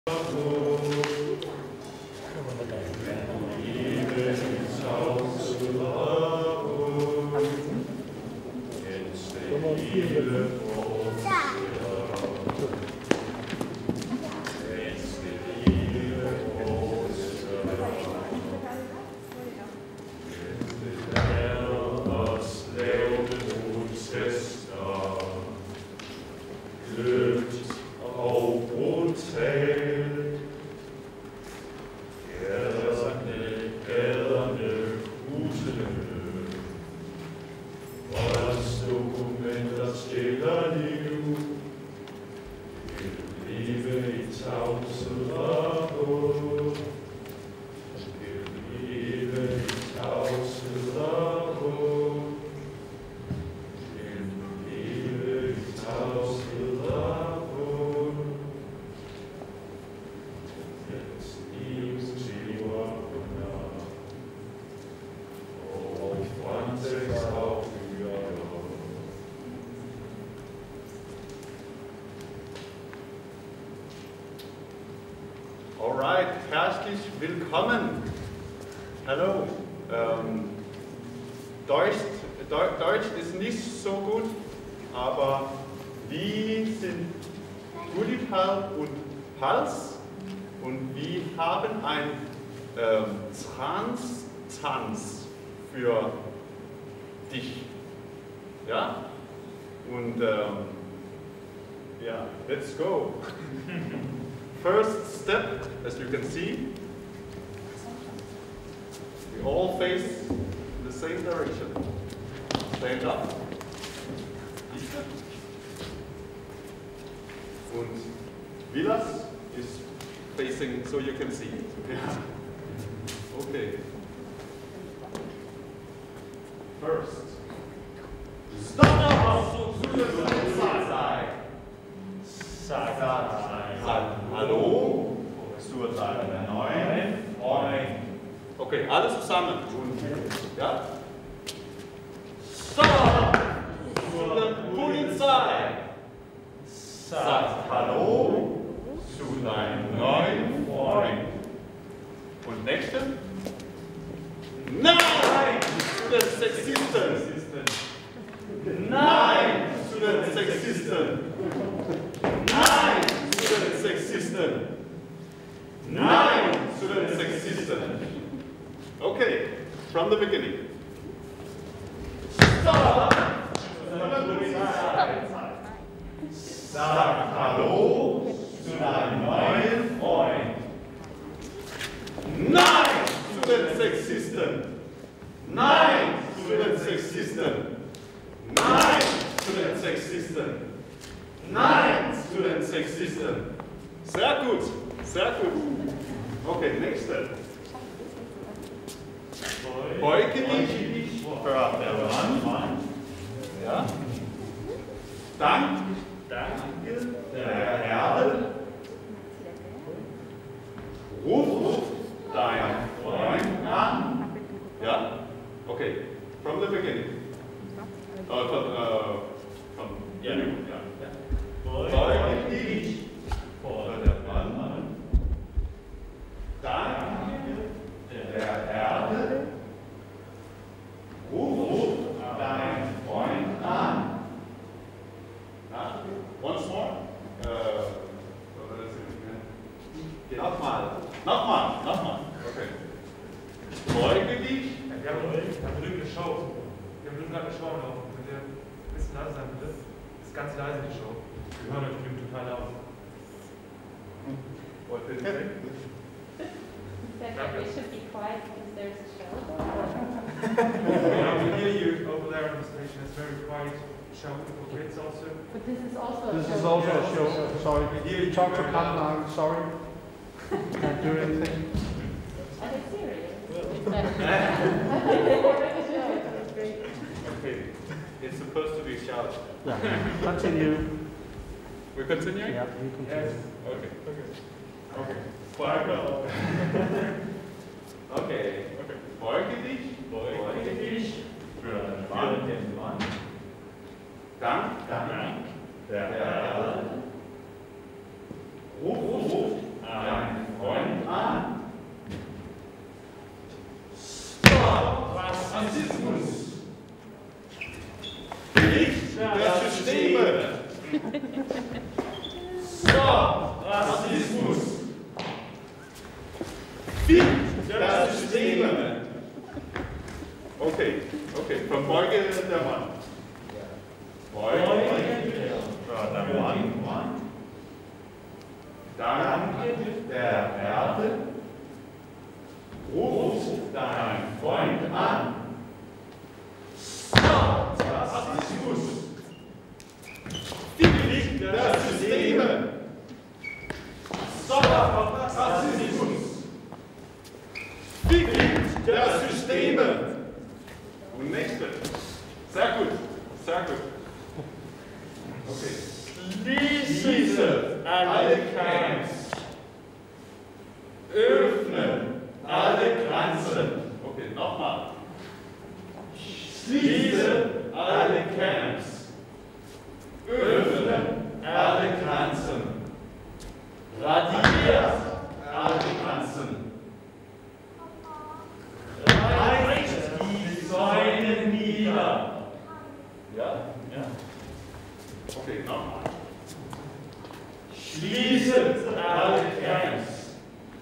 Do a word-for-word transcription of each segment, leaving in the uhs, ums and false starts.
Alright, herzlich willkommen. Hallo. Ähm, Deutsch, Deu- Deutsch ist nicht so gut, aber wir sind Gulliver und Hals und wir haben ein ähm, Trans-Tanz für dich. Ja? Und ähm, ja, let's go. First step, as you can see, we all face in the same direction. Stand up. Und Vilas is facing so you can see. Yeah. Okay. First. Stop! Hallo. Okay, alles zusammen. Ja? Stop! Zu der Polizei. Sag Hallo zu deinem neuen Freund. Und nächste? Nein! Zu den Sexisten. Nein! Zu den Sexisten. Nein! Zu den Sexisten. Nein! Zu den Sexisten. Okay, from the beginning. Stop! Sag Hallo zu deinem neuen Freund. Nein zu den Sexisten. Nein zu den Sexisten. Nein zu den Sexisten. Nein zu den Sexisten. Sehr gut, sehr gut. Okay, nächste. Beuge dich vor der Wand. Ja. Dank. Danke der Erde. Ruf deinen Freund an. Ja? Okay. From the beginning. Uh, from, uh, from, yeah, yeah. Beuge dich vor der Wand. Danke der Erde. Ruf deinen Freund an. Na? Once more. Äh, nochmal. Nochmal. Nochmal. Okay. Beuge dich. Wir haben drüben eine Show. Wir haben drüben gerade eine Show noch. Könnt ihr ein bisschen leise sein, bitte? Das ist ganz leise, die Show. Wir hören euch drüben total laut. What did you say? Said that we should be quiet because there's a show. Yeah, we hear you over there on the station. It's very quiet show for kids also. But this is also This a is show. also a show. Sorry. You Talk to Padma. Sorry. Can't do anything. Are they serious? Okay. It's supposed to be shouted. Yeah. Continue. We're continuing? Yeah, you continue. Yes. Okay. Okay. Okay. Beuge. Okay. Okay. Beuge dich. Beuge dich. Für den Wand. Dank. Dank. Der Erde. Ruf der Systeme. Okay, okay, verbeuge der Mann. Beuge der Mann. Danke der Erde. Ruf deinen Freund an. Stop Rassismus. Fick der Systeme. Stop Rassismus. Fick der Systeme. Und nächste. Sehr gut, sehr gut. Okay. Schließe alle Camps. Öffne alle Grenzen. Okay, nochmal. Schließe alle Camps. Öffne alle Grenzen. Radiere alle Grenzen. Reißt die Säulen nieder. Ja? Ja. Okay, nochmal. Schließe alle Camps.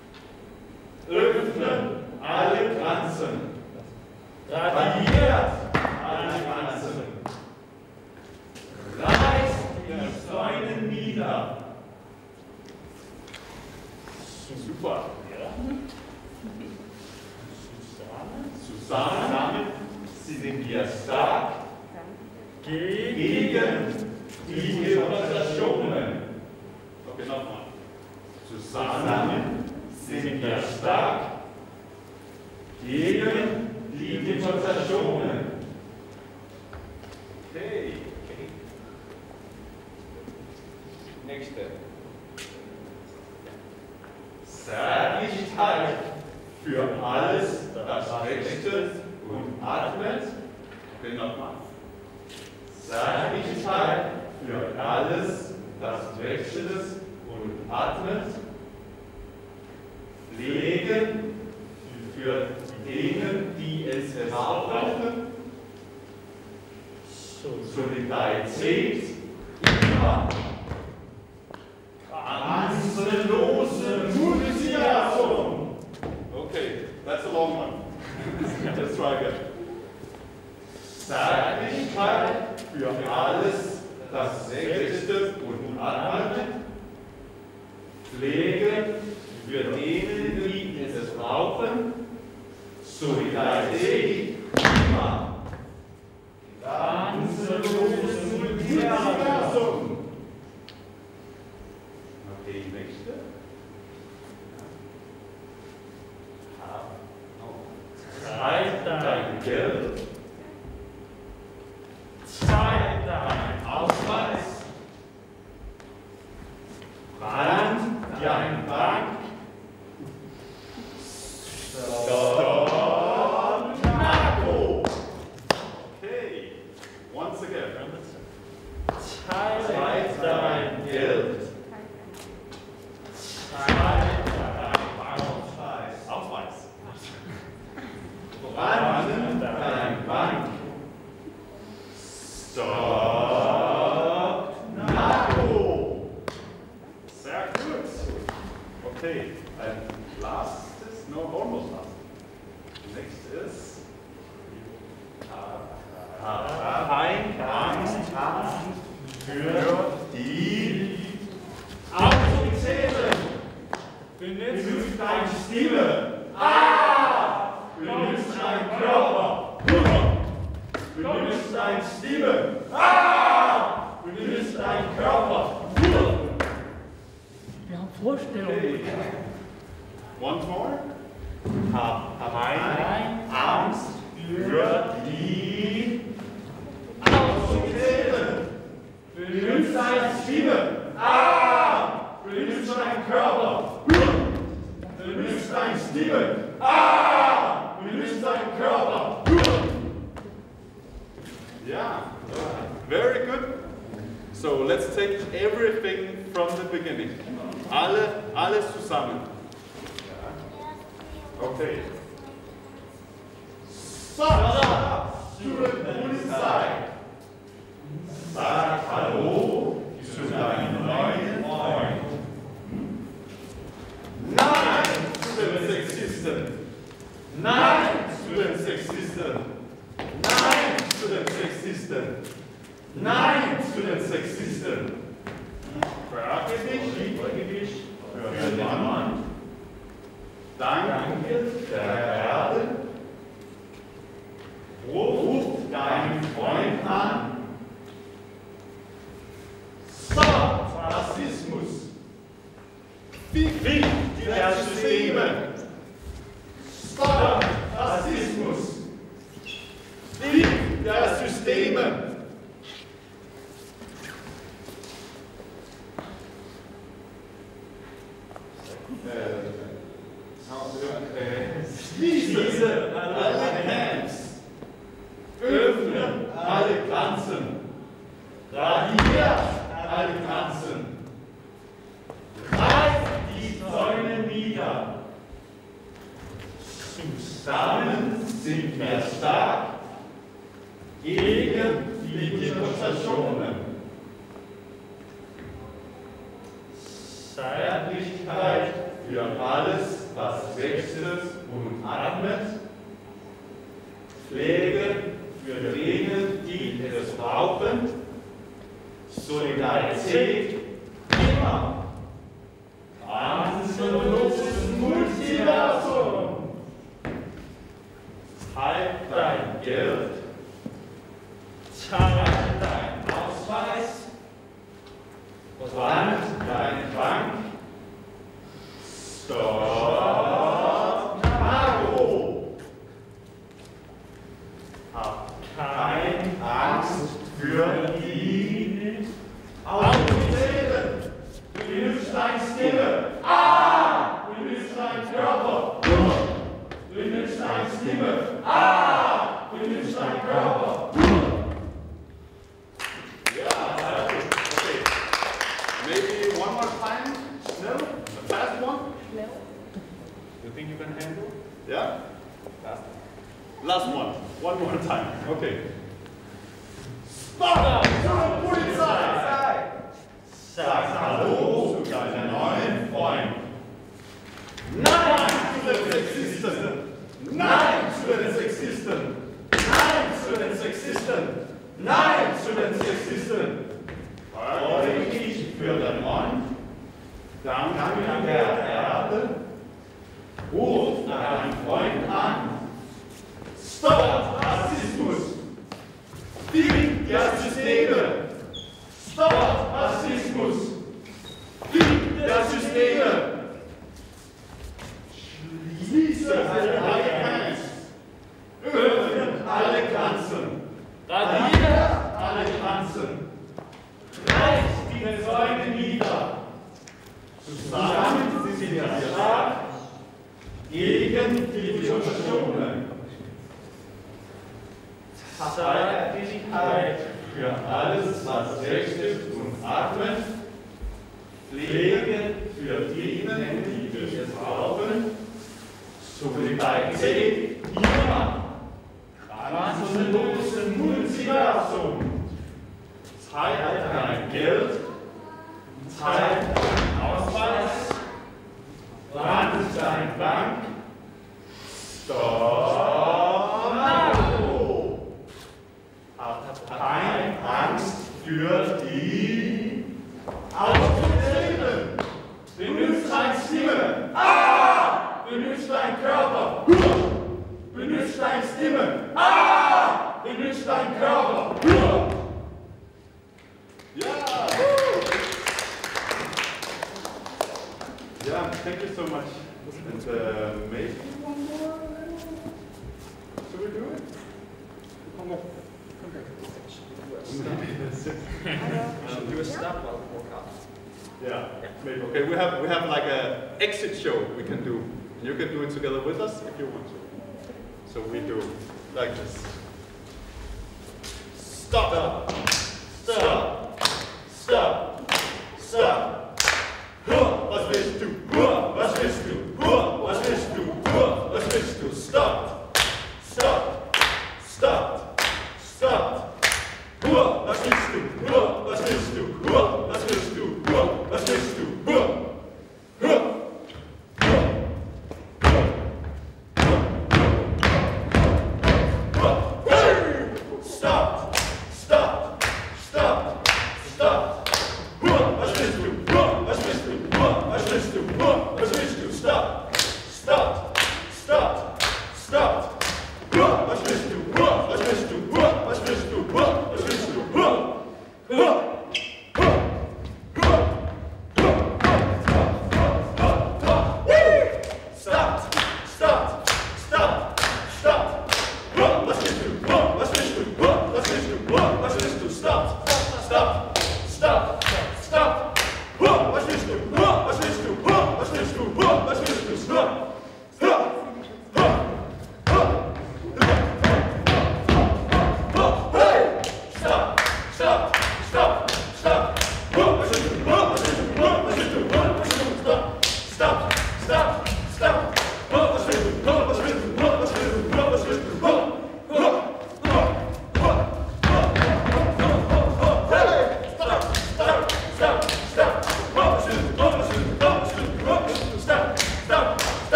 Öffne alle Grenzen. Radiert alle Grenzen. Reißt die Säulen nieder. Super. Ja. Zusammen sind wir stark gegen die Demonstrationen. Okay, nochmal. Zusammen sind wir stark gegen die Demonstrationen. Okay. Nächste. Zärtlichkeit für alles, das wächst und atmet. Okay, nochmal. Zärtlichkeit für alles, das wächst und atmet. Pflegen für diejenigen, die es brauchen. Solidarität immer. Grenzenlose Multiversum. Okay, that's a long one. Let's try again. Zärtlichkeit für alles, das wächst und atmet. Pflege für diejenigen, die es brauchen. Solidarität immer. Grenzenlose Multiversum. Okay, nächste. Zeig dein Geld. Zeig deinen Ausweis. Brand dein Bank. Stop Narco. Okay, once again. Zeig dein Geld. Brand dein Bank. Stop Narco. Sehr gut. Okay, ein letztes, no, almost last. Nächstes. Keine Angst für die Autoritäten. Benutzt deine Stimme. Ah! Benutzt deinen Körper. Benutzt deine Stimme. Ah! Benutzt deinen Körper. Wir haben Vorstellungen. Okay. Once more. Keine Angst für die Autoritäten. Benutzt deine Stimme. Ah! Benutzt deinen Körper. Benutzt deine Stimme. Ah! Benutzt deinen Körper. Yeah, very good. So let's take everything from the beginning. Alle, alles zusammen. Okay. Stop! Zur Polizei. Sag Hallo zu deinem neuen Freund. Nein zu dem Sexisten. Sexisten! Nein zu den Sexisten! Nein zu den Sexisten! Nein zu den Sexisten! Beuge dich, beuge dich für den Mann. Danke der Erde. Ruf deinen Freund an. Stop Rassismus. Fick die Systeme. Stop Rassismus. Fick der Systeme. Schließe alle Camps. Öffne alle Grenzen. Radiere alle Grenzen. Reiß die Zäune nieder. Zusammen sind wir stark gegen die Demonstrationen. Zärtlichkeit für alles, was wächst und atmet. Pflege für denen, die es brauchen. Solidarität immer. Grenzenloses Multiversum. Halt dein Geld. Zahl dein Ausweis. Wand deine Bank. Stop Nago. Hab keine Angst für die Autoritäten. Benutzt deine Stimme. Ah! Benutzt deinen Körper. Benutzt deine Stimme. Ah! Benutzt deinen Körper. Ja, okay. Maybe one more time. Schnell. The fast one. Schnell. You think you can handle? Yeah? Last. Last one. One more time. Okay. Stop! Zur Polizei! Sag Hallo zu deinem neuen Freund. Nein zu den Sexisten! Nein zu den Sexisten! Nein zu den Sexisten! Nein zu den Sexisten! Beuge dich für den Mann. Danke der Erde. Ruf deinen Freund an. Stop Rassismus! Fick der Systeme! Stop Rassismus! Fick der Systeme! Schließe alle Camps! Öffne alle Grenzen! Radiere alle Grenzen! Reiß die Zäune nieder! Zusammen sind wir stark gegen die Demonstrationen. Zärtlichkeit für alles, was wächst und atmet. Pflege für diejenigen, die es brauchen. Solidarität immer. Grenzenloses Multiversum. Zeit dein Geld. Zeit dein Ausweis. Wand deine Bank. Stop Nago. Hab keine Angst für die Autoritäten. Benutzt deine Stimme. Ah! Benutzt deinen Körper. Benutzt deine Stimme. Ah! Benutzt deinen Körper. Ja! Yeah, thank you so much. And uh, maybe one more? Should we do it? One more. Should do a stop while we walk out. Yeah, maybe. Okay, we have we have like a exit show we can do. And you can do it together with us if you want to. So we do like this. Stop. Stop. Stop. Stop. Was willst du? Was willst du? Was willst du? Was willst du? Stop! Stop! Stop! Stop! Was willst du? Was willst du? Was willst du? Was willst du?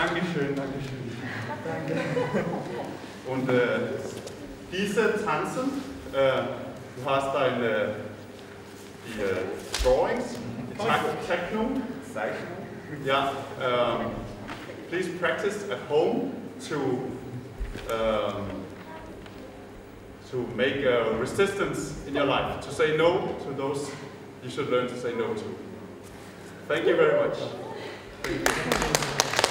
Dankeschön, Dankeschön. Und äh, diese Tanzen, äh, du hast deine die äh, Drawings, die Zeichnung. Ja, um, please practice at home to um, to make a resistance in your life, to say no to those you should learn to say no to. Thank you very much. Thank you.